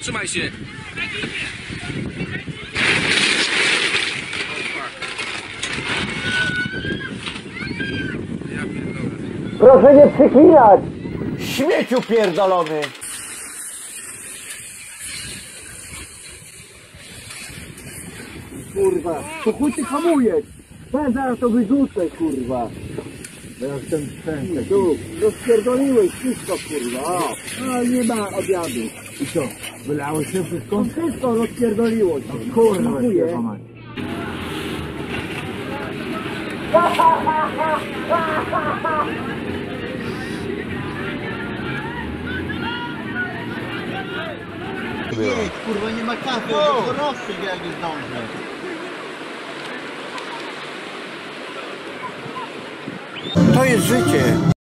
Zatrzymaj się! Proszę nie przeklinać! Śmieciu pierdolony! Kurwa, to chuj ty hamujesz! Ja zaraz to wyrzucę, kurwa! Ja jestem ten, tu, rozpierdoliłeś wszystko, kurwa! A nie ma obiadu! I co? Wylało się wszystko? No wszystko rozpierdoliło się! No, kurwa, dziękuję! Jedź, kurwa, nie ma kasy, to rozstrzygł jak nie zdążę. To jest życie!